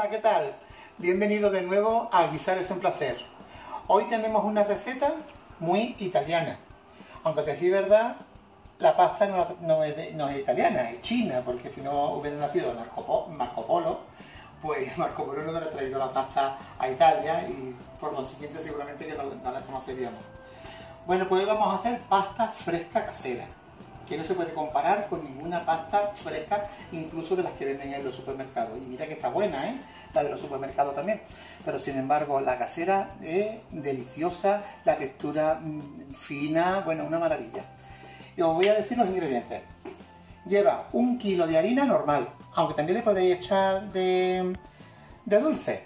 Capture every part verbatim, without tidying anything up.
Hola, ¿qué tal? Bienvenido de nuevo a Guisar es un placer. Hoy tenemos una receta muy italiana. Aunque te decir verdad, la pasta no, no, es de, no es italiana, es china, porque si no hubiera nacido Marco, Marco Polo, pues Marco Polo no hubiera traído la pasta a Italia y por consiguiente seguramente que no, no la conoceríamos. Bueno, pues hoy vamos a hacer pasta fresca casera, que no se puede comparar con ninguna pasta fresca, incluso de las que venden en los supermercados. Y mira que está buena, ¿eh? La de los supermercados también. Pero sin embargo, la casera es deliciosa, la textura mmm, fina, bueno, una maravilla. Y os voy a decir los ingredientes. Lleva un kilo de harina normal, aunque también le podéis echar de, de dulce.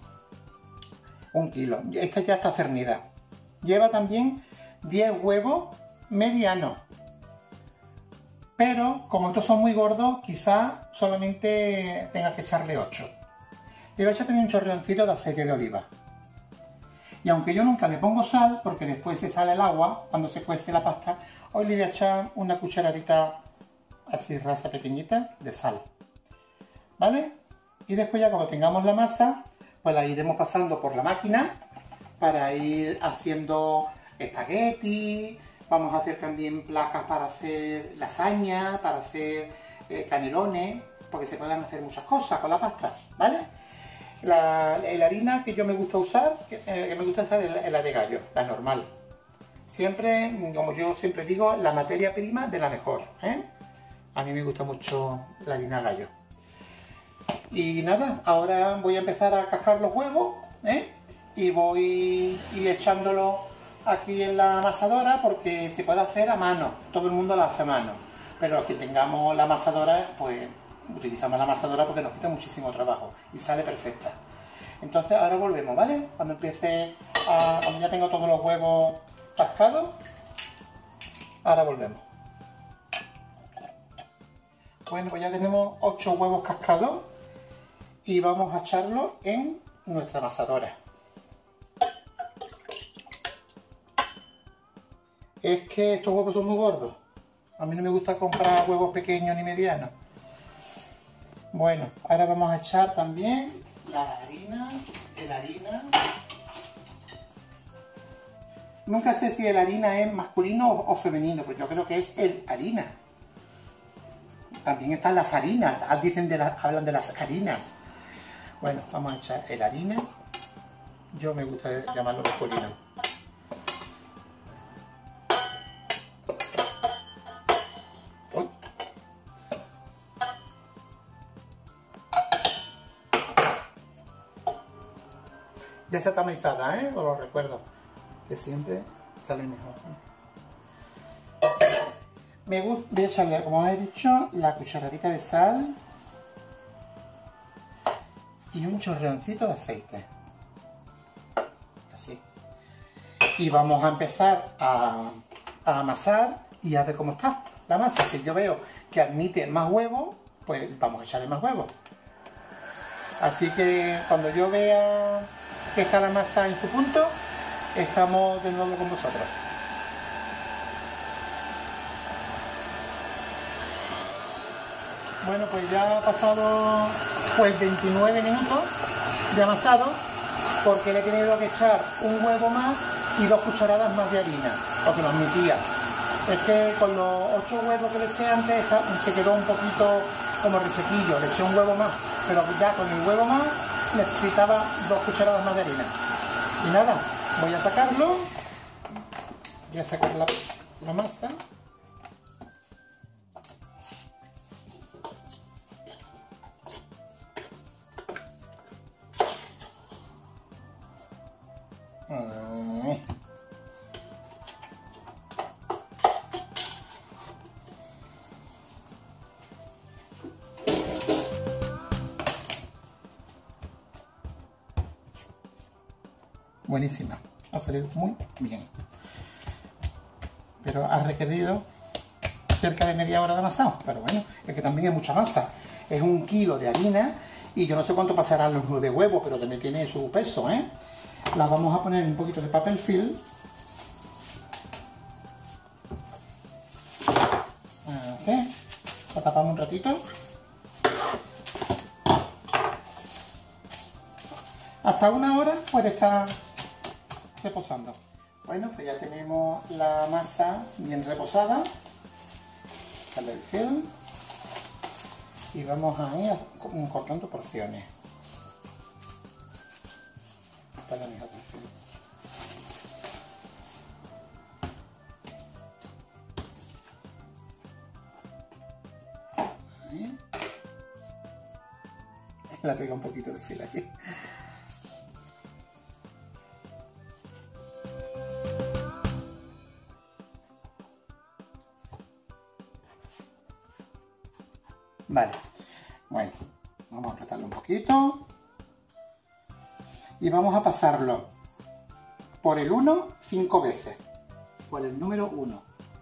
Un kilo. Esta ya está cernida. Lleva también diez huevos medianos. Pero, como estos son muy gordos, quizás solamente tengas que echarle ocho. Le voy a echar también un chorreoncito de aceite de oliva. Y aunque yo nunca le pongo sal, porque después se sale el agua cuando se cuece la pasta, hoy le voy a echar una cucharadita así rasa pequeñita de sal. ¿Vale? Y después ya cuando tengamos la masa, pues la iremos pasando por la máquina para ir haciendo espagueti. Vamos a hacer también placas para hacer lasaña, para hacer eh, canelones, porque se pueden hacer muchas cosas con la pasta, ¿vale? La, la harina que yo me gusta usar, que, eh, que me gusta usar es la de gallo, la normal. Siempre, como yo siempre digo, la materia prima de la mejor, ¿eh? A mí me gusta mucho la harina gallo. Y nada, ahora voy a empezar a cascar los huevos, ¿eh? Y voy a ir echándolo aquí en la amasadora, porque se puede hacer a mano, todo el mundo la hace a mano, pero los que tengamos la amasadora, pues utilizamos la amasadora porque nos quita muchísimo trabajo y sale perfecta. Entonces ahora volvemos, ¿vale? Cuando empiece a, cuando ya tengo todos los huevos cascados, ahora volvemos. Bueno, pues ya tenemos ocho huevos cascados y vamos a echarlos en nuestra amasadora. Es que estos huevos son muy gordos. A mí no me gusta comprar huevos pequeños ni medianos. Bueno, ahora vamos a echar también la harina, el harina. Nunca sé si el harina es masculino o femenino, pues yo creo que es el harina. También están las harinas, dicen de la, hablan de las harinas. Bueno, vamos a echar el harina. Yo me gusta llamarlo masculino. Ya está tamizada, ¿eh? Os lo recuerdo, que siempre sale mejor. Me gusta, voy a echarle, como os he dicho, la cucharadita de sal y un chorreoncito de aceite. Así. Y vamos a empezar a, a amasar y a ver cómo está la masa. Si yo veo que admite más huevos, pues vamos a echarle más huevos. Así que cuando yo vea que está la masa en su punto, estamos de nuevo con vosotros. Bueno, pues ya ha pasado pues veintinueve minutos de amasado, porque le he tenido que echar un huevo más y dos cucharadas más de harina, porque lo admitía. Es que con los ocho huevos que le eché antes se quedó un poquito como resequillo, le eché un huevo más, pero ya con el huevo más necesitaba dos cucharadas más de harina. Y nada, voy a sacarlo, voy a sacar la, la masa. Mm. Buenísima, ha salido muy bien, pero ha requerido cerca de media hora de amasado. Pero bueno, es que también es mucha masa, es un kilo de harina y yo no sé cuánto pasarán los nueve huevos, pero también tiene su peso, ¿eh? Las vamos a poner en un poquito de papel film, así, la tapamos un ratito hasta una hora puede estar reposando. Bueno, pues ya tenemos la masa bien reposada. Sale el film. Y vamos a ir cortando porciones. Esta es la mejor porción. Ahí. Se la pega un poquito de fila aquí. Vale, bueno, vamos a apretarlo un poquito y vamos a pasarlo por el uno cinco veces, por el número uno.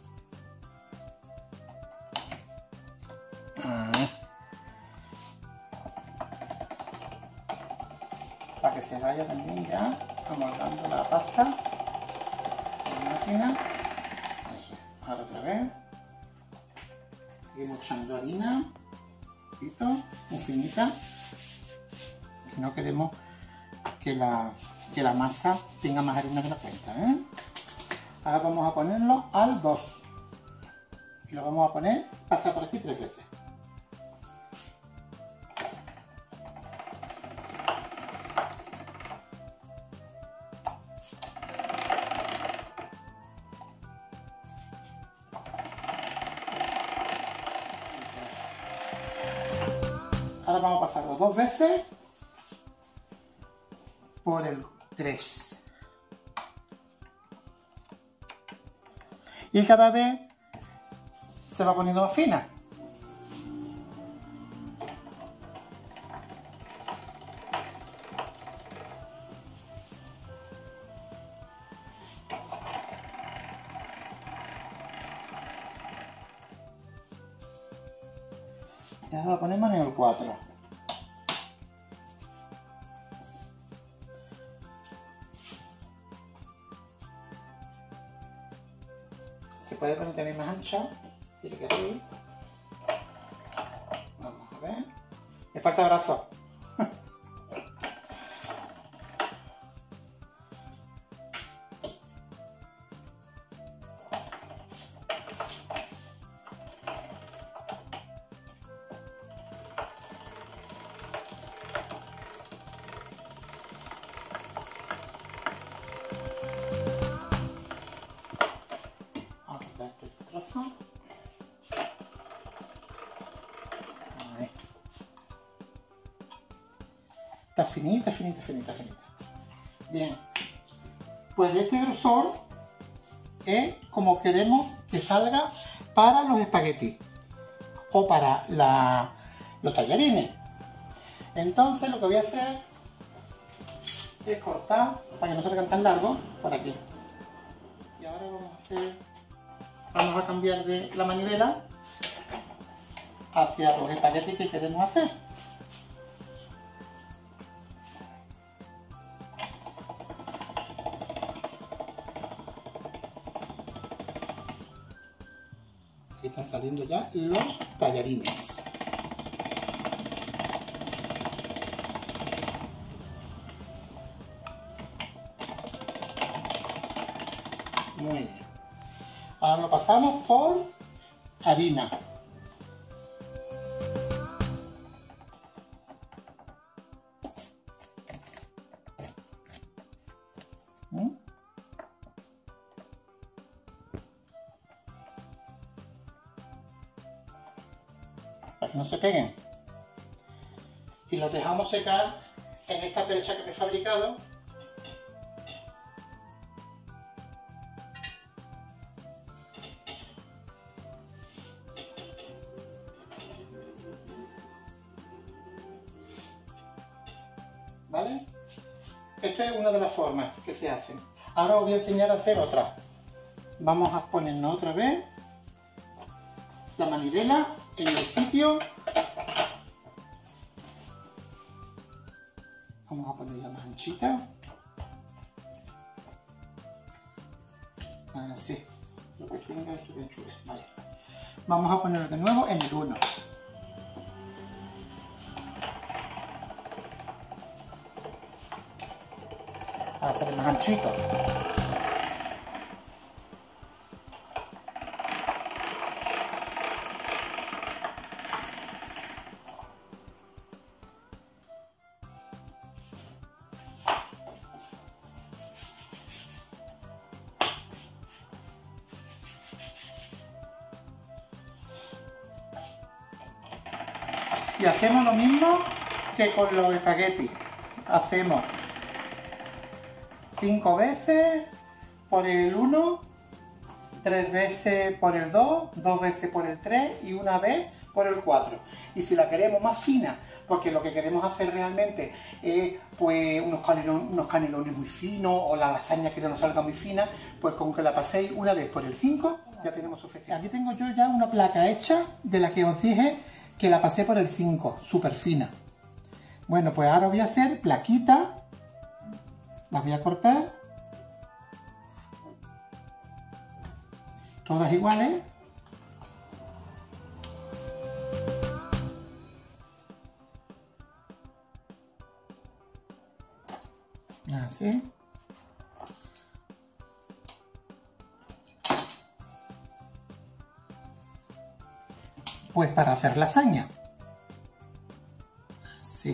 Ah. Para que se vaya también ya amoldando la pasta en la máquina. Eso, ahora otra vez. Seguimos echando harina. Muy finita, no queremos que la, que la masa tenga más harina de la cuenta, ¿eh? Ahora vamos a ponerlo al dos y lo vamos a poner, pasar por aquí tres veces. Ahora vamos a pasarlo dos veces por el tres. Y cada vez se va poniendo más fina. Y ahora lo ponemos en el cuatro. Se puede poner también más ancha, si le queréis. Vamos a ver. Me falta brazo. Está finita, finita, finita, finita. Bien. Pues de este grosor es como queremos que salga para los espaguetis o para la, los tallarines. Entonces lo que voy a hacer es cortar, para que no salgan tan largos, por aquí. Y ahora vamos a hacer, vamos a cambiar de la manivela hacia los espaguetis que queremos hacer. Aquí están saliendo ya los tallarines. Muy bien. Ahora lo pasamos por harina. ¿Mm? Para que no se peguen. Y los dejamos secar en esta percha que me he fabricado. ¿Vale? Esto es una de las formas que se hacen. Ahora os voy a enseñar a hacer otra. Vamos a ponernos otra vez la manivela en el sitio. Vamos a ponerla más anchita. Así. Lo que tenga esto de anchura. Vale. Vamos a ponerlo de nuevo en el uno. para hacer más anchito. Y hacemos lo mismo que con los espaguetis. Hacemos cinco veces por el uno, tres veces por el dos, dos veces por el tres y una vez por el cuatro. Y si la queremos más fina, porque lo que queremos hacer realmente es pues unos canelones, unos canelones muy finos o la lasaña que ya nos salga muy fina, pues con que la paséis una vez por el cinco ya tenemos suficiente. Aquí tengo yo ya una placa hecha de la que os dije que la pasé por el cinco, súper fina. Bueno, pues ahora voy a hacer plaquitas, las voy a cortar, todas iguales. Así. Pues para hacer lasaña. Así.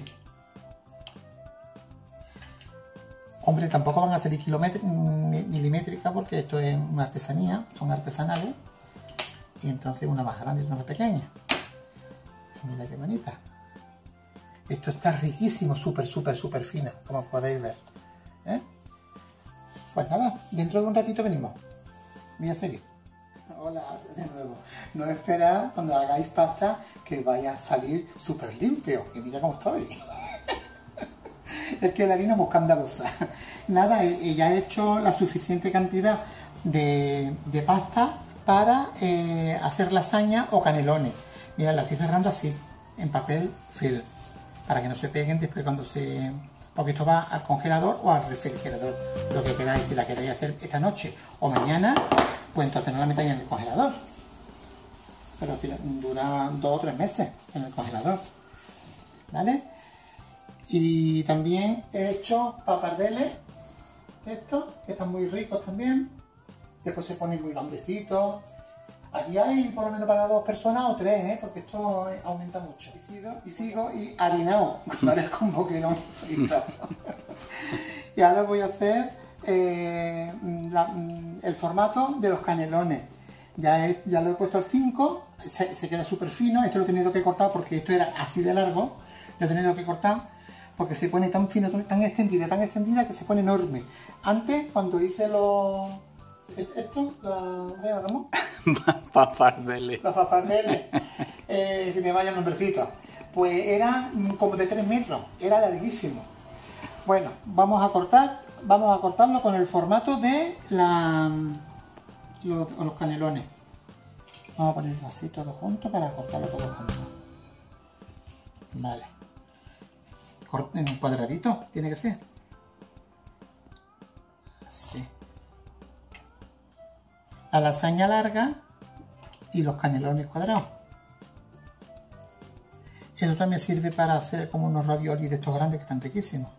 Hombre, tampoco van a ser milimétricas porque esto es una artesanía, son artesanales. Y entonces una más grande y una más pequeña. Y mira qué bonita. Esto está riquísimo, súper, súper, súper fina, como podéis ver. ¿Eh? Pues nada, dentro de un ratito venimos. Voy a seguir. Hola, de nuevo. No esperar cuando hagáis pasta que vaya a salir súper limpio. Que mira cómo estoy. Es que la harina es muy escandalosa. Nada, ya he hecho la suficiente cantidad de, de pasta para eh, hacer lasaña o canelones. Mira, la estoy cerrando así, en papel film, para que no se peguen después cuando se... Porque esto va al congelador o al refrigerador, lo que queráis. Si la queréis hacer esta noche o mañana, pues entonces no la metáis en el congelador. Pero dura dos o tres meses en el congelador. ¿Vale? Y también he hecho papardeles, estos, que están muy ricos también. Después se ponen muy grandecitos. Aquí hay por lo menos para dos personas o tres, ¿eh? Porque esto aumenta mucho. Y sigo y, sigo, y harinado, parezco un boquerón frito. Y ahora voy a hacer eh, la, el formato de los canelones. Ya, he, ya lo he puesto al cinco, se, se queda súper fino. Esto lo he tenido que cortar porque esto era así de largo. Lo he tenido que cortar porque se pone tan fino, tan extendida, tan extendida que se pone enorme. Antes, cuando hice los... Esto, la... ¿cómo? Papardeles. Los papardeles, eh, que te vaya el nombrecito. Pues eran como de tres metros, era larguísimo. Bueno, vamos a cortar, vamos a cortarlo con el formato de la, los, los canelones. Vamos a ponerlo así todo junto para cortarlo todo junto. Vale. En un cuadradito, tiene que ser. Así. La lasaña larga y los canelones cuadrados. Esto también sirve para hacer como unos raviolis de estos grandes que están riquísimos.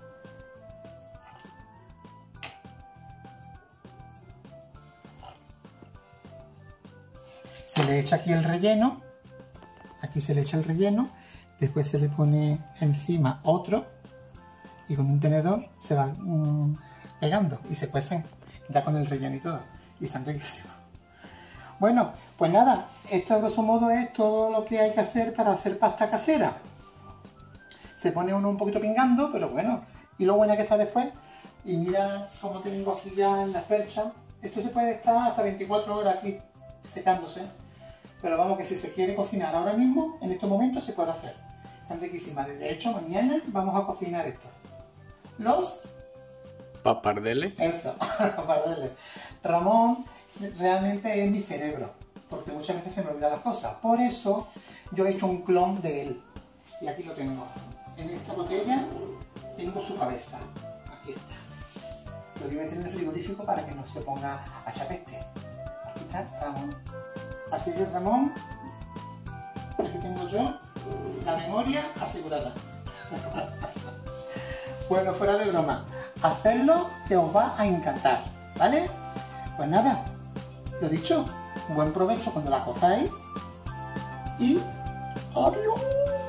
Se le echa aquí el relleno, aquí se le echa el relleno, después se le pone encima otro y con un tenedor se va mmm, pegando y se cuecen ya con el relleno y todo. Y están riquísimos. Bueno, pues nada, esto a grosso modo es todo lo que hay que hacer para hacer pasta casera. Se pone uno un poquito pingando, pero bueno, y lo buena que está después. Y mira cómo tengo aquí ya en la percha. Esto se puede estar hasta veinticuatro horas aquí secándose. Pero vamos, que si se quiere cocinar ahora mismo, en estos momentos se puede hacer. Están riquísimas. De hecho, mañana vamos a cocinar esto. Los... ¿Papardeles? Eso, papardeles. Ramón realmente es mi cerebro, porque muchas veces se me olvidan las cosas. Por eso yo he hecho un clon de él. Y aquí lo tengo. En esta botella tengo su cabeza. Aquí está. Lo voy a meter en el frigorífico para que no se ponga a chapeste. Aquí está Ramón. Así que Ramón, aquí tengo yo la memoria asegurada. Bueno, fuera de broma, hacedlo que os va a encantar, ¿vale? Pues nada, lo dicho, buen provecho cuando la cozáis y adiós.